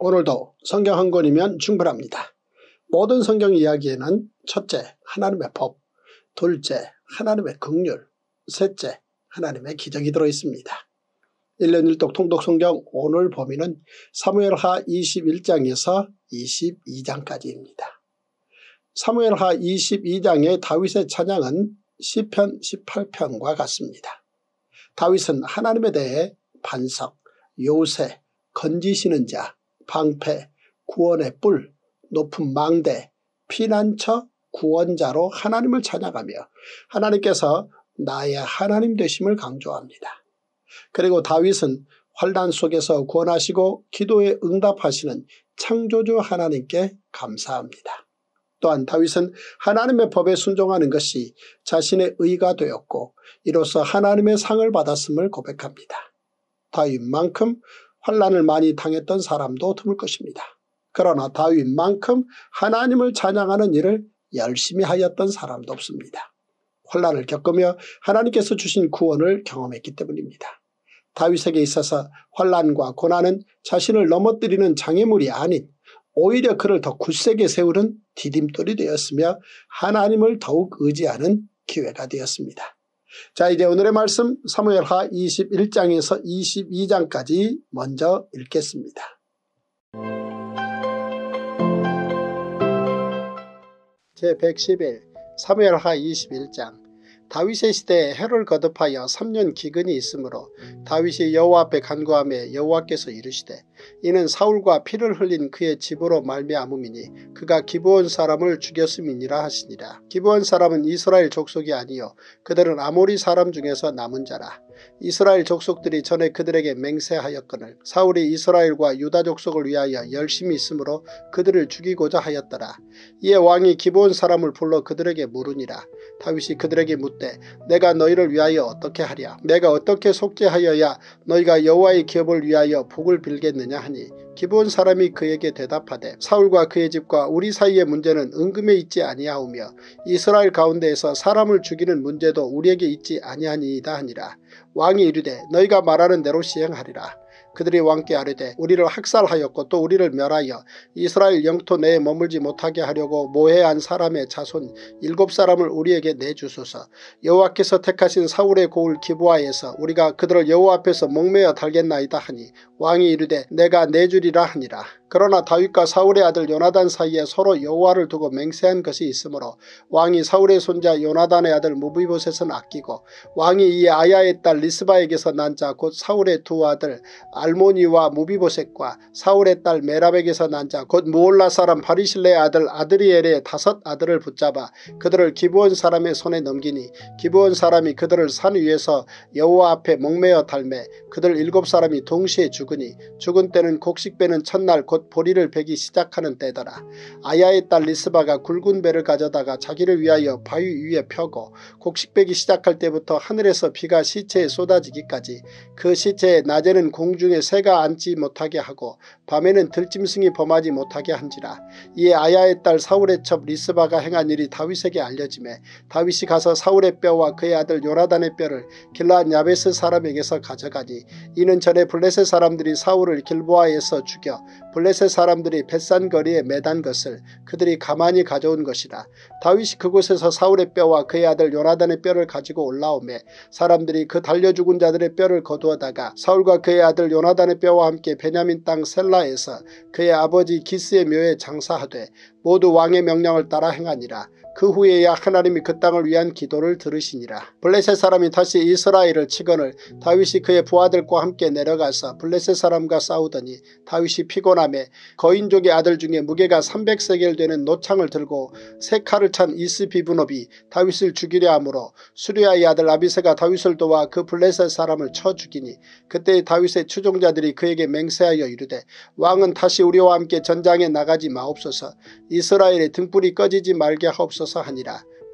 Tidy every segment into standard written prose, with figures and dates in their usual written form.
오늘도 성경 한 권이면 충분합니다. 모든 성경 이야기에는 첫째, 하나님의 법, 둘째, 하나님의 긍휼, 셋째, 하나님의 기적이 들어있습니다. 1년 1독 통독 성경 오늘 범위는 사무엘하 21장에서 22장까지입니다. 사무엘하 22장의 다윗의 찬양은 시편 18편과 같습니다. 다윗은 하나님에 대해 반석, 요새, 건지시는 자, 방패, 구원의 뿔, 높은 망대, 피난처, 구원자로 하나님을 찬양하며 하나님께서 나의 하나님 되심을 강조합니다. 그리고 다윗은 환난 속에서 구원하시고 기도에 응답하시는 창조주 하나님께 감사합니다. 또한 다윗은 하나님의 법에 순종하는 것이 자신의 의가 되었고 이로써 하나님의 상을 받았음을 고백합니다. 다윗만큼 환난을 많이 당했던 사람도 드물 것입니다. 그러나 다윗만큼 하나님을 찬양하는 일을 열심히 하였던 사람도 없습니다. 환난을 겪으며 하나님께서 주신 구원을 경험했기 때문입니다. 다윗에게 있어서 환난과 고난은 자신을 넘어뜨리는 장애물이 아닌 오히려 그를 더 굳세게 세우는 디딤돌이 되었으며 하나님을 더욱 의지하는 기회가 되었습니다. 자, 이제 오늘의 말씀 사무엘하 21장에서 22장까지 먼저 읽겠습니다. 제111 사무엘하 21장. 다윗의 시대에 해를 거듭하여 3년 기근이 있으므로 다윗이 여호와 앞에 간구하며 여호와께서 이르시되 이는 사울과 피를 흘린 그의 집으로 말미암음이니 그가 기브온 사람을 죽였음이니라 하시니라. 기브온 사람은 이스라엘 족속이 아니요 그들은 아모리 사람 중에서 남은 자라. 이스라엘 족속들이 전에 그들에게 맹세하였거늘 사울이 이스라엘과 유다 족속을 위하여 열심히 있으므로 그들을 죽이고자 하였더라. 이에 왕이 기브온 사람을 불러 그들에게 물으니라. 다윗이 그들에게 묻되 내가 너희를 위하여 어떻게 하랴? 내가 어떻게 속죄하여야 너희가 여호와의 기업을 위하여 복을 빌겠느냐 하니 기브온 사람이 그에게 대답하되 사울과 그의 집과 우리 사이의 문제는 은금에 있지 아니하오며 이스라엘 가운데에서 사람을 죽이는 문제도 우리에게 있지 아니하니이다 하니라. 왕이 이르되 너희가 말하는 대로 시행하리라. 그들이 왕께 아뢰되 우리를 학살하였고 또 우리를 멸하여 이스라엘 영토 내에 머물지 못하게 하려고 모해한 사람의 자손 7사람을 우리에게 내주소서. 여호와께서 택하신 사울의 고을 기브아에서 우리가 그들을 여호와 앞에서 목매어 달겠나이다 하니 왕이 이르되 내가 내주리라 하니라. 그러나 다윗과 사울의 아들 요나단 사이에 서로 여호와를 두고 맹세한 것이 있으므로 왕이 사울의 손자 요나단의 아들 무비보셋은 아끼고 왕이 이에 아야의 딸 리스바에게서 난 자 곧 사울의 두 아들 알모니와 무비보셋과 사울의 딸 메랍에게서 난 자 곧 무올라 사람 바리실레의 아들 아드리엘의 5 아들을 붙잡아 그들을 기브온 사람의 손에 넘기니 기브온 사람이 그들을 산 위에서 여호와 앞에 목매어 달매 그들 7사람이 동시에 죽으니 죽은 때는 곡식 베는 첫날 곧 보리를 베기 시작하는 때더라. 아야의 딸 리스바가 굵은 배를 가져다가 자기를 위하여 바위 위에 펴고 곡식 베기 시작할 때부터 하늘에서 비가 시체에 쏟아지기까지 그 시체에 낮에는 공중에 새가 앉지 못하게 하고 밤에는 들짐승이 범하지 못하게 한지라. 이에 아야의 딸 사울의 첩 리스바가 행한 일이 다윗에게 알려지매 다윗이 가서 사울의 뼈와 그의 아들 요나단의 뼈를 길르앗 야베스 사람에게서 가져가니 이는 전에 블레셋 사람들이 사울을 길보아에서 죽여 블레셋 사람들이 벳산 거리에 매단 것을 그들이 가만히 가져온 것이라. 다윗이 그곳에서 사울의 뼈와 그의 아들 요나단의 뼈를 가지고 올라오매 사람들이 그 달려 죽은 자들의 뼈를 거두어다가 사울과 그의 아들 요나단의 뼈와 함께 베냐민 땅 셀라에서 그의 아버지 기스의 묘에 장사하되 모두 왕의 명령을 따라 행하니라. 그 후에야 하나님이 그 땅을 위한 기도를 들으시니라. 블레셋 사람이 다시 이스라엘을 치거늘 다윗이 그의 부하들과 함께 내려가서 블레셋 사람과 싸우더니 다윗이 피곤하매 거인족의 아들 중에 무게가 300세겔 되는 노창을 들고 3칼을 찬 이스비브노비 다윗을 죽이려 하므로 수리아의 아들 아비새가 다윗을 도와 그 블레셋 사람을 쳐 죽이니 그때 다윗의 추종자들이 그에게 맹세하여 이르되 왕은 다시 우리와 함께 전장에 나가지 마옵소서. 이스라엘의 등불이 꺼지지 말게 하옵소서 하니라.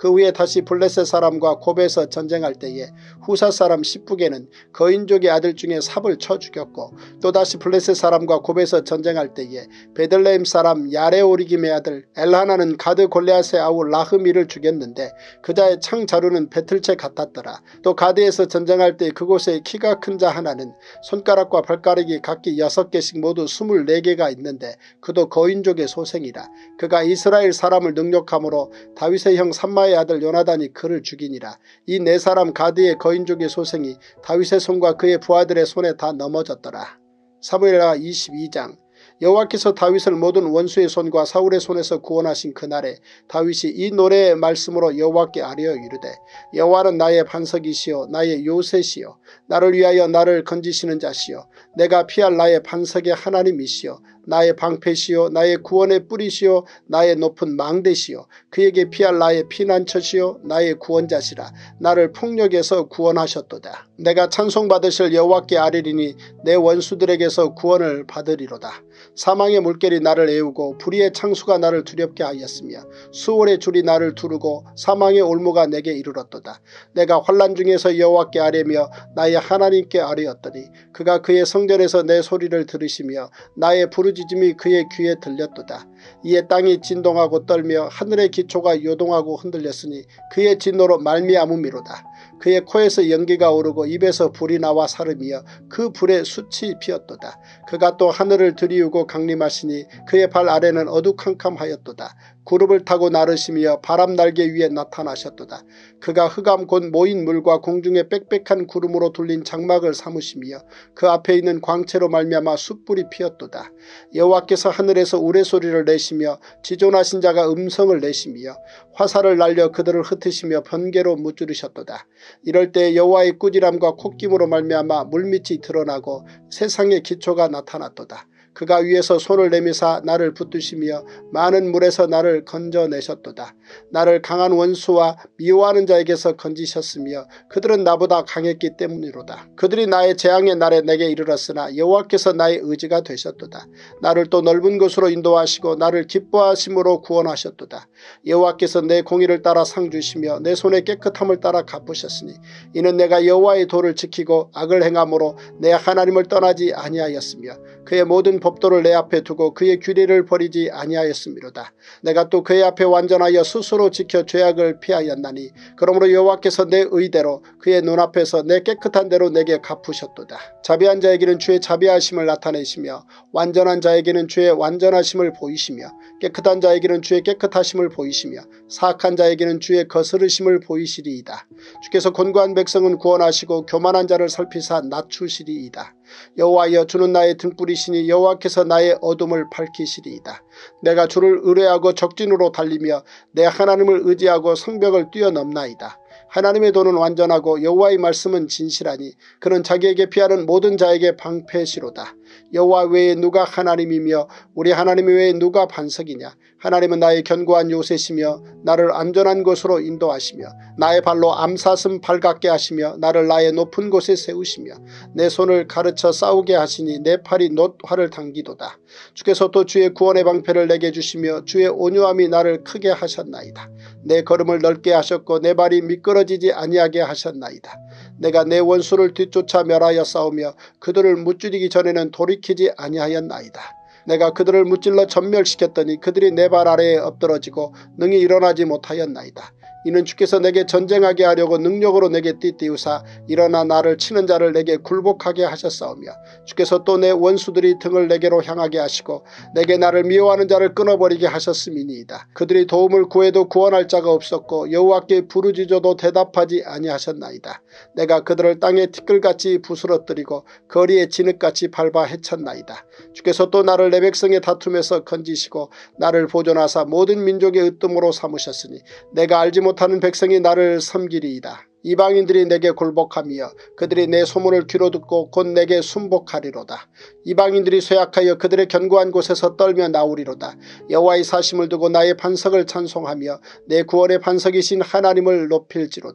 그 후에 다시 블레셋 사람과 고베에서 전쟁할 때에 후사 사람 십북에는 거인족의 아들 중에 삽을 쳐 죽였고 또다시 블레셋 사람과 고베에서 전쟁할 때에 베들레헴 사람 야레오리김의 아들 엘하나는 가드 골리앗의 아우 라흐미를 죽였는데 그자의 창 자루는 배틀채 같았더라. 또 가드에서 전쟁할 때 그곳에 키가 큰 자 하나는 손가락과 발가락이 각기 6개씩 모두 24개가 있는데 그도 거인족의 소생이라. 그가 이스라엘 사람을 능욕함으로 다윗의 형 삼마의 아들 요나단이 그를 죽이니라. 이 4사람 가드의 거인족의 소생이 다윗의 손과 그의 부하들의 손에 다 넘어졌더라. 사무엘하 22장. 여호와께서 다윗을 모든 원수의 손과 사울의 손에서 구원하신 그날에 다윗이 이 노래의 말씀으로 여호와께 아뢰어 이르되 여호와는 나의 반석이시요 나의 요새시요 나를 위하여 나를 건지시는 자시요 내가 피할 나의 반석의 하나님이시요 나의 방패시요 나의 구원의 뿌리시요 나의 높은 망대시요 그에게 피할 나의 피난처시요 나의 구원자시라. 나를 폭력에서 구원하셨도다. 내가 찬송받으실 여호와께 아뢰리니 내 원수들에게서 구원을 받으리로다. 사망의 물결이 나를 애우고 불의의 창수가 나를 두렵게 하였으며 수월의 줄이 나를 두르고 사망의 올무가 내게 이르렀도다. 내가 환난 중에서 여호와께 아뢰며 나의 하나님께 아뢰었더니 그가 그의 성전에서 내 소리를 들으시며 나의 부르짖음이 그의 귀에 들렸도다. 이에 땅이 진동하고 떨며 하늘의 기초가 요동하고 흔들렸으니 그의 진노로 말미암음이로다. 그의 코에서 연기가 오르고 입에서 불이 나와 사름이여 그 불에 숯이 피었도다. 그가 또 하늘을 들이우고 강림하시니 그의 발 아래는 어두캄캄하였도다. 구름을 타고 나르시며 바람 날개 위에 나타나셨도다. 그가 흑암 곧 모인 물과 공중에 빽빽한 구름으로 둘린 장막을 삼으시며 그 앞에 있는 광채로 말미암아 숯불이 피었도다. 여호와께서 하늘에서 우레소리를 내시며 지존하신 자가 음성을 내시며 화살을 날려 그들을 흩으시며 번개로 무찌르셨도다. 이럴 때 여호와의 꾸지람과 콧김으로 말미암아 물밑이 드러나고 세상의 기초가 나타났도다. 그가 위에서 손을 내미사 나를 붙드시며 많은 물에서 나를 건져내셨도다. 나를 강한 원수와 미워하는 자에게서 건지셨으며 그들은 나보다 강했기 때문이로다. 그들이 나의 재앙의 날에 내게 이르렀으나 여호와께서 나의 의지가 되셨도다. 나를 또 넓은 곳으로 인도하시고 나를 기뻐하심으로 구원하셨도다. 여호와께서 내 공의를 따라 상 주시며 내 손의 깨끗함을 따라 갚으셨으니 이는 내가 여호와의 도를 지키고 악을 행함으로 내 하나님을 떠나지 아니하였으며 그의 모든 법도를 내 앞에 두고 그의 규례를 버리지 아니하였음이로다. 내가 또 그의 앞에 완전하여 스스로 지켜 죄악을 피하였나니 그러므로 여호와께서 내 의대로 그의 눈앞에서 내 깨끗한 대로 내게 갚으셨도다. 자비한 자에게는 주의 자비하심을 나타내시며 완전한 자에게는 주의 완전하심을 보이시며 깨끗한 자에게는 주의 깨끗하심을 보이시며 사악한 자에게는 주의 거스르심을 보이시리이다. 주께서 곤고한 백성은 구원하시고 교만한 자를 살피사 낮추시리이다. 여호와여 주는 나의 등불이시니 여호와께서 나의 어둠을 밝히시리이다. 내가 주를 의뢰하고 적진으로 달리며 내 하나님을 의지하고 성벽을 뛰어넘나이다. 하나님의 도는 완전하고 여호와의 말씀은 진실하니 그는 자기에게 피하는 모든 자에게 방패시로다. 여호와 외에 누가 하나님이며 우리 하나님 외에 누가 반석이냐. 하나님은 나의 견고한 요새시며 나를 안전한 곳으로 인도하시며 나의 발로 암사슴 발같게 하시며 나를 나의 높은 곳에 세우시며 내 손을 가르쳐 싸우게 하시니 내 팔이 놋 활을 당기도다. 주께서 또 주의 구원의 방패를 내게 주시며 주의 온유함이 나를 크게 하셨나이다. 내 걸음을 넓게 하셨고 내 발이 미끄러지지 아니하게 하셨나이다. 내가 내 원수를 뒤쫓아 멸하여 싸우며 그들을 무찌르기 전에는 돌이키지 아니하였나이다. 내가 그들을 무찔러 전멸시켰더니 그들이 내 발 아래에 엎드러지고 능히 일어나지 못하였나이다. 이는 주께서 내게 전쟁하게 하려고 능력으로 내게 띠띠우사 일어나 나를 치는 자를 내게 굴복하게 하셨사오며 주께서 또 내 원수들이 등을 내게로 향하게 하시고 내게 나를 미워하는 자를 끊어버리게 하셨음이니이다. 그들이 도움을 구해도 구원할 자가 없었고 여호와께 부르짖어도 대답하지 아니하셨나이다. 내가 그들을 땅에 티끌같이 부스러뜨리고 거리에 진흙같이 밟아 해쳤나이다. 주께서 또 나를 내 백성의 다툼에서 건지시고 나를 보존하사 모든 민족의 으뜸으로 삼으셨으니 내가 알지 못하는 백성이 나를 섬기리이다. 이방인들이 내게 굴복하며 그들이 내 소문을 귀로 듣고 곧 내게 순복하리로다. 이방인들이 쇠약하여 그들의 견고한 곳에서 떨며 나오리로다. 여호와의 사심을 두고 나의 반석을 찬송하며 내 구원의 반석이신 하나님을 높일지로다.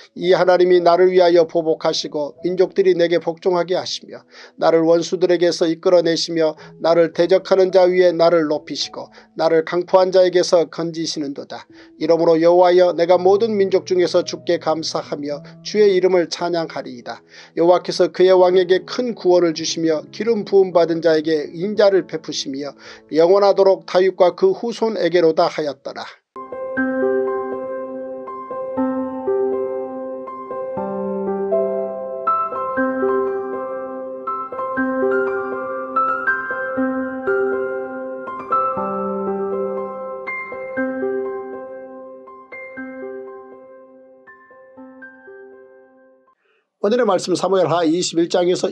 이 하나님이 나를 위하여 보복하시고 민족들이 내게 복종하게 하시며 나를 원수들에게서 이끌어내시며 나를 대적하는 자 위에 나를 높이시고 나를 강포한 자에게서 건지시는도다. 이러므로 여호와여, 내가 모든 민족 중에서 주께 감사하며 주의 이름을 찬양하리이다. 여호와께서 그의 왕에게 큰 구원을 주시며 기름 부음 받은 자에게 인자를 베푸시며 영원하도록 다윗과 그 후손에게로다 하였더라. 오늘의 말씀 사무엘하 21장에서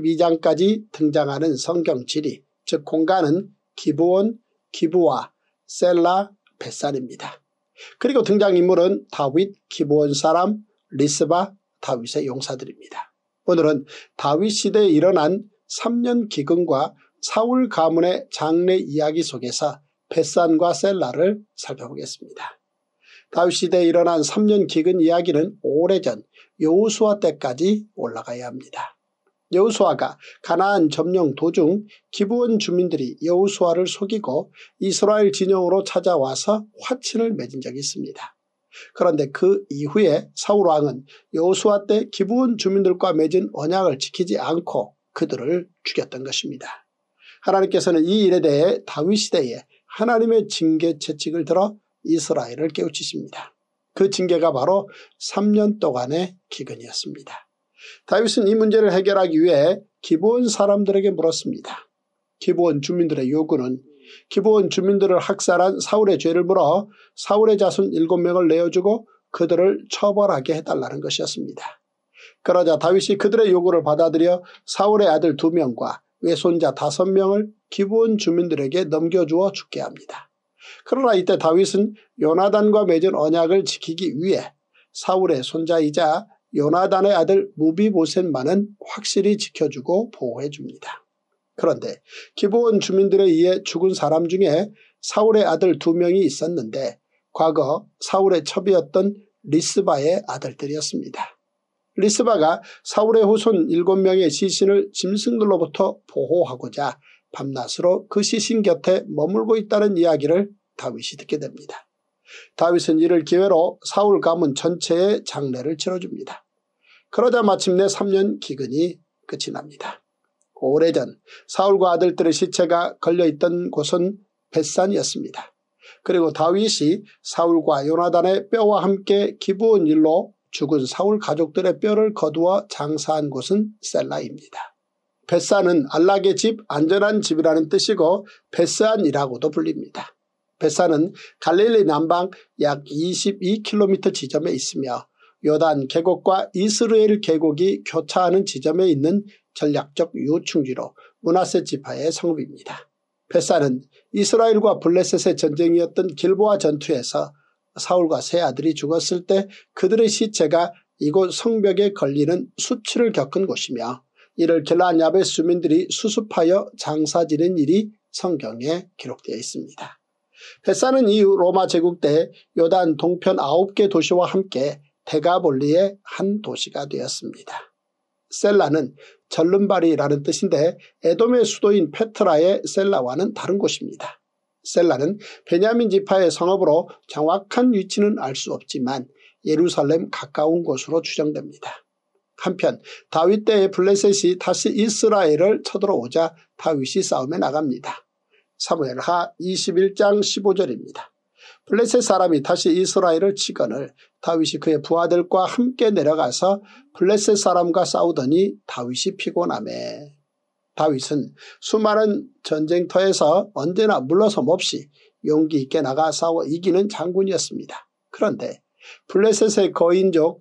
22장까지 등장하는 성경 지리, 즉 공간은 기브온, 기브와, 셀라, 벳산입니다. 그리고 등장인물은 다윗, 기브온 사람, 리스바, 다윗의 용사들입니다. 오늘은 다윗 시대에 일어난 3년 기근과 사울 가문의 장래 이야기 속에서 벳산과 셀라를 살펴보겠습니다. 다윗 시대에 일어난 3년 기근 이야기는 오래전 여호수아 때까지 올라가야 합니다. 여호수아가 가나안 점령 도중 기브온 주민들이 여호수아를 속이고 이스라엘 진영으로 찾아와서 화친을 맺은 적이 있습니다. 그런데 그 이후에 사울 왕은 여호수아 때 기브온 주민들과 맺은 언약을 지키지 않고 그들을 죽였던 것입니다. 하나님께서는 이 일에 대해 다윗 시대에 하나님의 징계 채찍을 들어 이스라엘을 깨우치십니다. 그 징계가 바로 3년 동안의 기근이었습니다. 다윗은 이 문제를 해결하기 위해 기브온 사람들에게 물었습니다. 기브온 주민들의 요구는 기브온 주민들을 학살한 사울의 죄를 물어 사울의 자손 7명을 내어주고 그들을 처벌하게 해달라는 것이었습니다. 그러자 다윗이 그들의 요구를 받아들여 사울의 아들 2명과 외손자 5명을 기브온 주민들에게 넘겨주어 죽게 합니다. 그러나 이때 다윗은 요나단과 맺은 언약을 지키기 위해 사울의 손자이자 요나단의 아들 무비보셋만은 확실히 지켜주고 보호해줍니다. 그런데 기브온 주민들에 의해 죽은 사람 중에 사울의 아들 2명이 있었는데 과거 사울의 첩이었던 리스바의 아들들이었습니다. 리스바가 사울의 후손 7명의 시신을 짐승들로부터 보호하고자 밤낮으로 그 시신 곁에 머물고 있다는 이야기를 다윗이 듣게 됩니다. 다윗은 이를 기회로 사울 가문 전체의 장례를 치러줍니다. 그러자 마침내 3년 기근이 끝이 납니다. 오래전 사울과 아들들의 시체가 걸려있던 곳은 벳산이었습니다. 그리고 다윗이 사울과 요나단의 뼈와 함께 기브온 일로 죽은 사울 가족들의 뼈를 거두어 장사한 곳은 셀라입니다. 벳산은 안락의 집, 안전한 집이라는 뜻이고 벳산이라고도 불립니다. 벳산은 갈릴리 남방 약 22km 지점에 있으며 요단 계곡과 이스라엘 계곡이 교차하는 지점에 있는 전략적 요충지로 므낫세 지파의 성읍입니다. 벳산은 이스라엘과 블레셋의 전쟁이었던 길보아 전투에서 사울과 세 아들이 죽었을 때 그들의 시체가 이곳 성벽에 걸리는 수치를 겪은 곳이며 이를 길르앗 야벳 주민들이 수습하여 장사 지낸 일이 성경에 기록되어 있습니다. 벳산은 이후 로마 제국 때 요단 동편 9개 도시와 함께 데가볼리의 한 도시가 되었습니다. 셀라는 절름발이라는 뜻인데 에돔의 수도인 페트라의 셀라와는 다른 곳입니다. 셀라는 베냐민 지파의 성읍으로 정확한 위치는 알 수 없지만 예루살렘 가까운 곳으로 추정됩니다. 한편 다윗 때의 블레셋이 다시 이스라엘을 쳐들어오자 다윗이 싸움에 나갑니다. 사무엘하 21장 15절입니다. 블레셋 사람이 다시 이스라엘을 치거늘 다윗이 그의 부하들과 함께 내려가서 블레셋 사람과 싸우더니 다윗이 피곤하매. 다윗은 수많은 전쟁터에서 언제나 물러섬 없이 용기 있게 나가 싸워 이기는 장군이었습니다. 그런데 블레셋의 거인족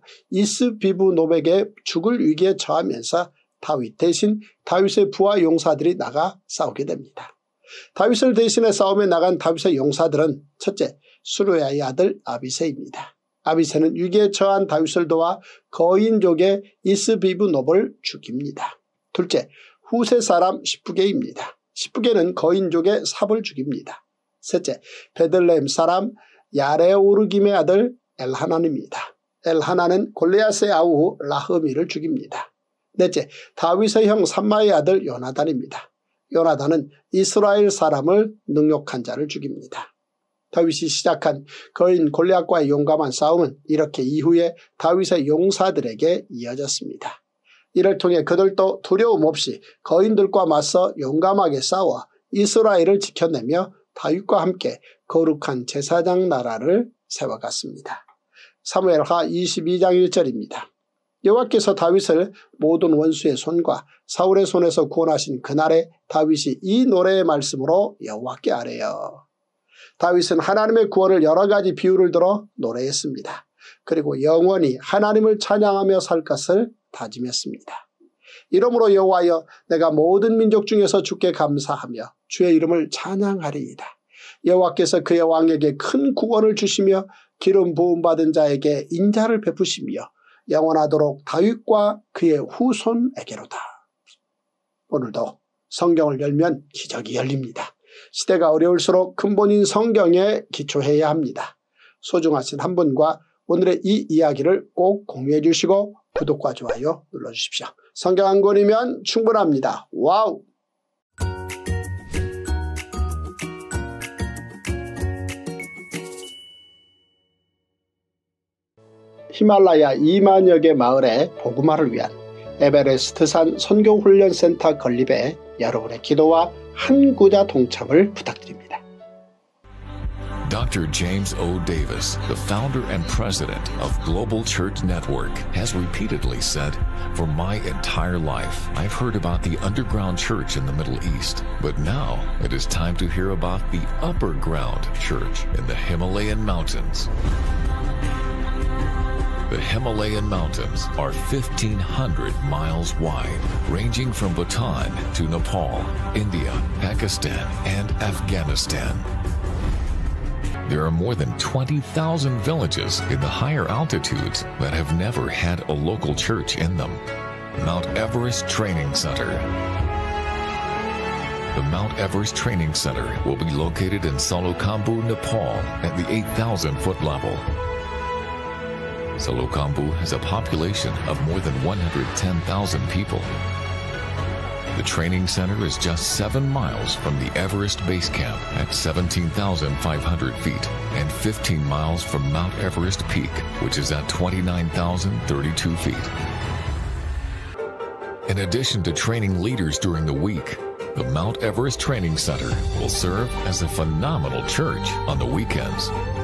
이스비브노백의 죽을 위기에 처하면서 다윗 대신 다윗의 부하 용사들이 나가 싸우게 됩니다. 다윗을 대신해 싸움에 나간 다윗의 용사들은 첫째, 수르야의 아들 아비새입니다. 아비새는 위기에 처한 다윗을 도와 거인족의 이스비브노백을 죽입니다. 둘째, 후세 사람 시프게입니다. 시프게는 거인족의 삽을 죽입니다. 셋째, 베들레헴 사람 야레오르김의 아들 엘하난입니다. 엘하나는 골리앗의 아우 라흐미를 죽입니다. 넷째, 다윗의 형 삼마의 아들 요나단입니다. 요나단은 이스라엘 사람을 능욕한 자를 죽입니다. 다윗이 시작한 거인 골리앗과의 용감한 싸움은 이렇게 이후에 다윗의 용사들에게 이어졌습니다. 이를 통해 그들도 두려움 없이 거인들과 맞서 용감하게 싸워 이스라엘을 지켜내며 다윗과 함께 거룩한 제사장 나라를 세워갔습니다. 사무엘하 22장 1절입니다. 여호와께서 다윗을 모든 원수의 손과 사울의 손에서 구원하신 그날에 다윗이 이 노래의 말씀으로 여호와께 아뢰어. 다윗은 하나님의 구원을 여러 가지 비유를 들어 노래했습니다. 그리고 영원히 하나님을 찬양하며 살 것을 다짐했습니다. 이러므로 여호와여, 내가 모든 민족 중에서 주께 감사하며 주의 이름을 찬양하리이다. 여호와께서 그의 왕에게 큰 구원을 주시며 기름 부음받은 자에게 인자를 베푸시며 영원하도록 다윗과 그의 후손에게로다. 오늘도 성경을 열면 기적이 열립니다. 시대가 어려울수록 근본인 성경에 기초해야 합니다. 소중하신 한 분과 오늘의 이 이야기를 꼭 공유해 주시고 구독과 좋아요 눌러주십시오. 성경 한 권이면 충분합니다. 와우! 히말라야 2만여 개 마을의 복음화를 위한 에베레스트산 선교훈련센터 건립에 여러분의 기도와 한 구자 동참을 부탁드립니다. Dr. James O. Davis, the founder and president of Global Church Network, has repeatedly said, "For my entire life, I've heard about the underground church in the Middle East, but now it is time to hear about the upper ground church in the Himalayan mountains." The Himalayan mountains are 1,500 miles wide, ranging from Bhutan to Nepal, India, Pakistan, and Afghanistan. There are more than 20,000 villages in the higher altitudes that have never had a local church in them. Mount Everest Training Center. The Mount Everest Training Center will be located in Salokhambu, Nepal at the 8,000-foot level. Salokhambu has a population of more than 110,000 people. The training center is just 7 miles from the Everest Base Camp at 17,500 feet and 15 miles from Mount Everest Peak, which is at 29,032 feet. In addition to training leaders during the week, the Mount Everest Training Center will serve as a phenomenal church on the weekends.